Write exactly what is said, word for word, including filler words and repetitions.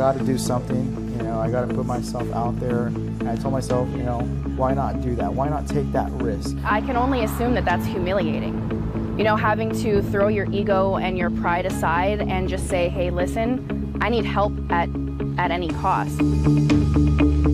got to do something. You know, I got to put myself out there. And I told myself, you know, why not do that? Why not take that risk? I can only assume that that's humiliating. You know, having to throw your ego and your pride aside and just say, hey, listen, I need help at, at any cost.